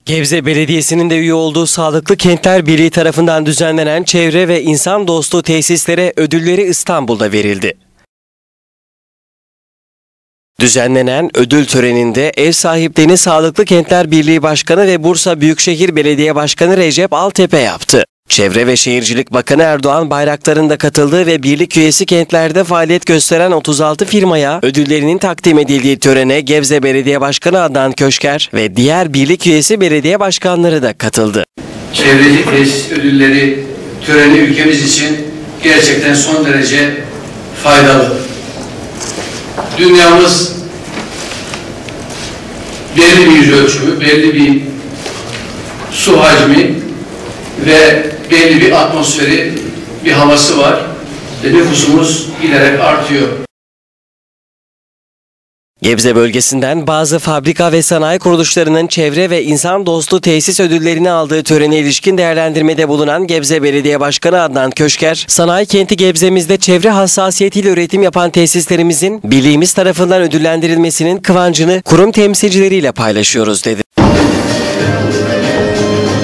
Gebze Belediyesi'nin de üye olduğu Sağlıklı Kentler Birliği tarafından düzenlenen çevre ve insan dostu tesislere ödülleri İstanbul'da verildi. Düzenlenen ödül töreninde ev sahiplerini Sağlıklı Kentler Birliği Başkanı ve Bursa Büyükşehir Belediye Başkanı Recep Altepe yaptı. Çevre ve Şehircilik Bakanı Erdoğan Bayraktar'ın da katıldığı ve birlik üyesi kentlerde faaliyet gösteren 36 firmaya ödüllerinin takdim edildiği törene Gebze Belediye Başkanı Adnan Köşker ve diğer birlik üyesi belediye başkanları da katıldı. Çevreci tesis ödülleri töreni ülkemiz için gerçekten son derece faydalı. Dünyamız belli bir yüz ölçümü, belli bir su hacmi ve belli bir atmosferi, bir havası var ve nüfusumuz giderek artıyor. Gebze bölgesinden bazı fabrika ve sanayi kuruluşlarının çevre ve insan dostu tesis ödüllerini aldığı törene ilişkin değerlendirmede bulunan Gebze Belediye Başkanı Adnan Köşker, sanayi kenti Gebze'mizde çevre hassasiyetiyle üretim yapan tesislerimizin birliğimiz tarafından ödüllendirilmesinin kıvancını kurum temsilcileriyle paylaşıyoruz dedi.